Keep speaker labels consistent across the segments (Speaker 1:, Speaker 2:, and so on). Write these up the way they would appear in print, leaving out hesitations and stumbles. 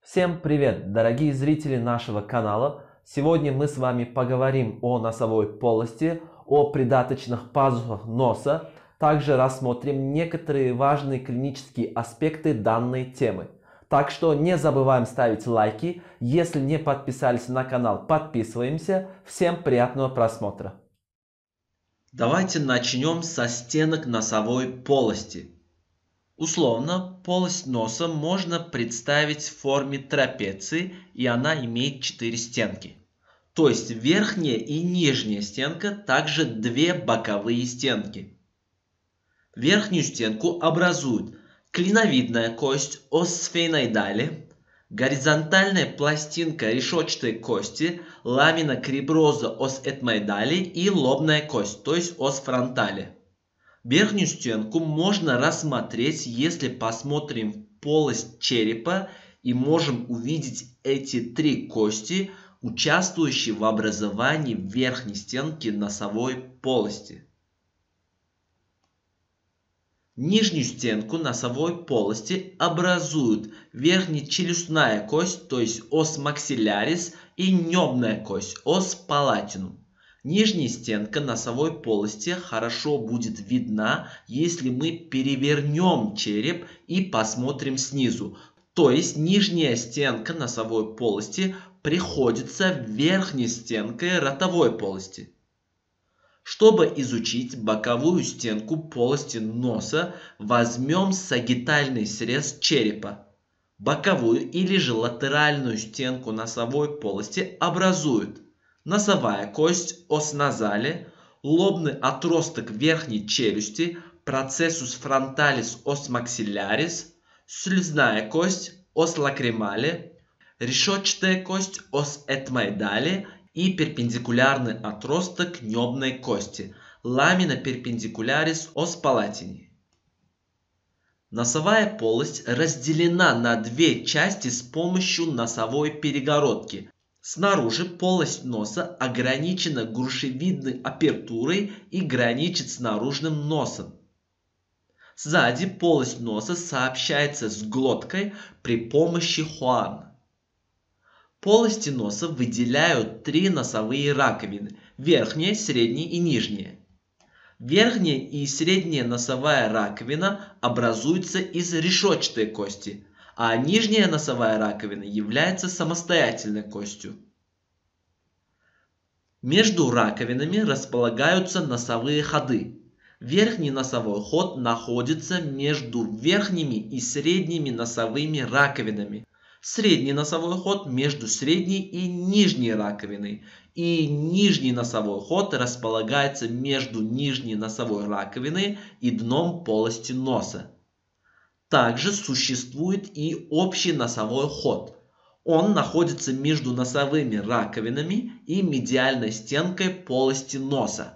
Speaker 1: Всем привет, дорогие зрители нашего канала! Сегодня мы с вами поговорим о носовой полости, о придаточных пазухах носа. Также рассмотрим некоторые важные клинические аспекты данной темы. Так что не забываем ставить лайки. Если не подписались на канал, подписываемся. Всем приятного просмотра.
Speaker 2: Давайте начнем со стенок носовой полости. Условно, полость носа можно представить в форме трапеции, и она имеет 4 стенки. То есть верхняя и нижняя стенка, также 2 боковые стенки. Верхнюю стенку образуют клиновидная кость ос сфеноидали, горизонтальная пластинка решетчатой кости ламина криброза ос этмоидали и лобная кость, то есть ос фронтали. Верхнюю стенку можно рассмотреть, если посмотрим в полость черепа и можем увидеть эти 3 кости, участвующие в образовании верхней стенки носовой полости. Нижнюю стенку носовой полости образуют верхнечелюстная кость, то есть ос максиллярис, и небная кость, ос палатинум. Нижняя стенка носовой полости хорошо будет видна, если мы перевернем череп и посмотрим снизу. То есть нижняя стенка носовой полости приходится верхней стенкой ротовой полости. Чтобы изучить боковую стенку полости носа, возьмем сагитальный срез черепа. Боковую или же латеральную стенку носовой полости образуют носовая кость ос назали, лобный отросток верхней челюсти процессус фронталис ос максиллярис, слюзная кость ос лакримали, решетчатая кость ос этмоидали и перпендикулярный отросток небной кости ламина перпендикулярис ос палатини. Носовая полость разделена на 2 части с помощью носовой перегородки. Снаружи полость носа ограничена грушевидной апертурой и граничит с наружным носом. Сзади полость носа сообщается с глоткой при помощи хоан. Полости носа выделяют 3 носовые раковины – верхняя, средняя и нижняя. Верхняя и средняя носовая раковина образуются из решетчатой кости, а нижняя носовая раковина является самостоятельной костью. Между раковинами располагаются носовые ходы. Верхний носовой ход находится между верхними и средними носовыми раковинами. Средний носовой ход между средней и нижней раковиной, и нижний носовой ход располагается между нижней носовой раковиной и дном полости носа. Также существует и общий носовой ход. Он находится между носовыми раковинами и медиальной стенкой полости носа.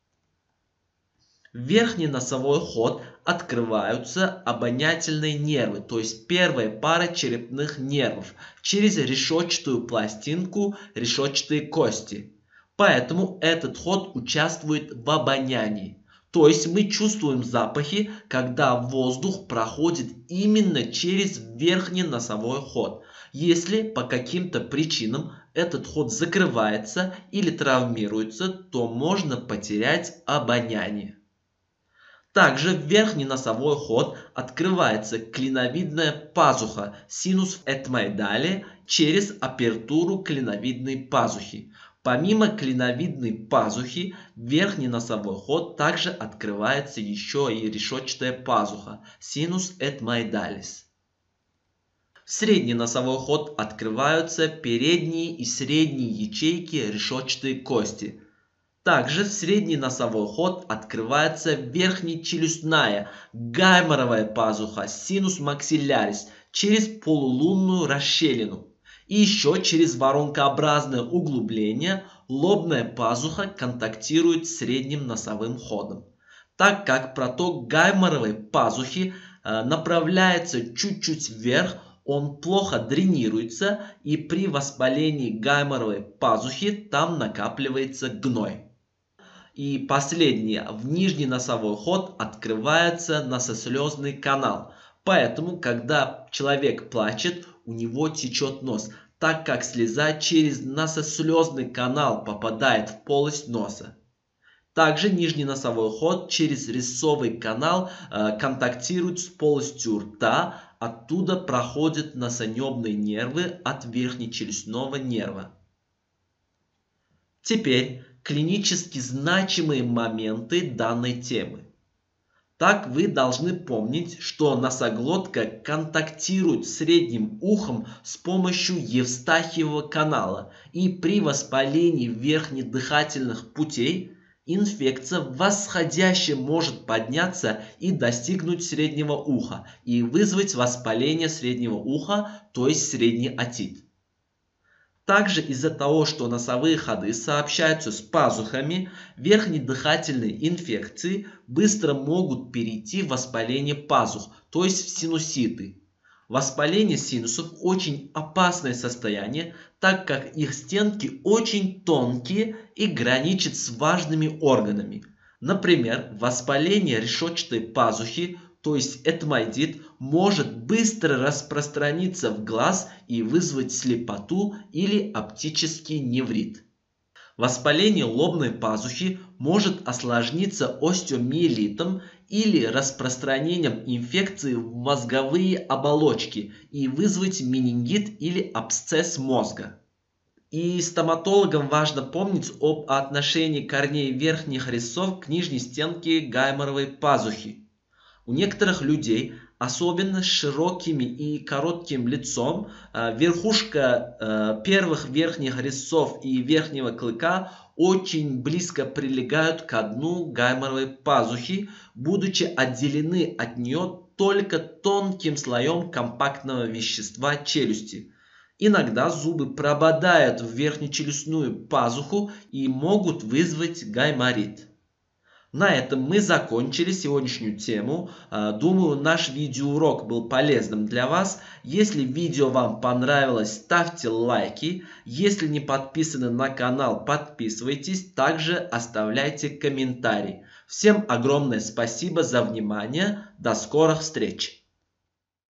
Speaker 2: В верхний носовой ход открываются обонятельные нервы, то есть первая пара черепных нервов, через решетчатую пластинку решетчатой кости. Поэтому этот ход участвует в обонянии. То есть мы чувствуем запахи, когда воздух проходит именно через верхний носовой ход. Если по каким-то причинам этот ход закрывается или травмируется, то можно потерять обоняние. Также в верхний носовой ход открывается клиновидная пазуха синус этмоидали через апертуру клиновидной пазухи. Помимо клиновидной пазухи, в верхний носовой ход также открывается еще и решетчатая пазуха синус этмоидалис. В средний носовой ход открываются передние и средние ячейки решетчатой кости. Также в средний носовой ход открывается верхнечелюстная гайморовая пазуха синус максиллярис через полулунную расщелину. И еще через воронкообразное углубление лобная пазуха контактирует с средним носовым ходом. Так как проток гайморовой пазухи направляется чуть-чуть вверх, он плохо дренируется, и при воспалении гайморовой пазухи там накапливается гной. И последнее, в нижний носовой ход открывается носослезный канал. Поэтому, когда человек плачет, у него течет нос, так как слеза через носослезный канал попадает в полость носа. Также нижний носовой ход через резцовый канал контактирует с полостью рта, оттуда проходят носонебные нервы от верхнечелюстного нерва. Теперь клинически значимые моменты данной темы. Так вы должны помнить, что носоглотка контактирует с средним ухом с помощью Евстахиевого канала, и при воспалении верхнедыхательных путей инфекция восходяще может подняться и достигнуть среднего уха и вызвать воспаление среднего уха, то есть средний отит. Также из-за того, что носовые ходы сообщаются с пазухами, верхнедыхательные инфекции быстро могут перейти в воспаление пазух, то есть в синуситы. Воспаление синусов очень опасное состояние, так как их стенки очень тонкие и граничат с важными органами. Например, воспаление решетчатой пазухи, то есть этмоидит, может быстро распространиться в глаз и вызвать слепоту или оптический неврит. Воспаление лобной пазухи может осложниться остеомиелитом или распространением инфекции в мозговые оболочки и вызвать менингит или абсцесс мозга. И стоматологам важно помнить об отношении корней верхних резцов к нижней стенке гайморовой пазухи. У некоторых людей, особенно с широким и коротким лицом, верхушка первых верхних резцов и верхнего клыка очень близко прилегают к дну гайморовой пазухи, будучи отделены от нее только тонким слоем компактного вещества челюсти. Иногда зубы прободают в верхнечелюстную пазуху и могут вызвать гайморит. На этом мы закончили сегодняшнюю тему. Думаю, наш видеоурок был полезным для вас. Если видео вам понравилось, ставьте лайки. Если не подписаны на канал, подписывайтесь. Также оставляйте комментарии. Всем огромное спасибо за внимание. До скорых встреч!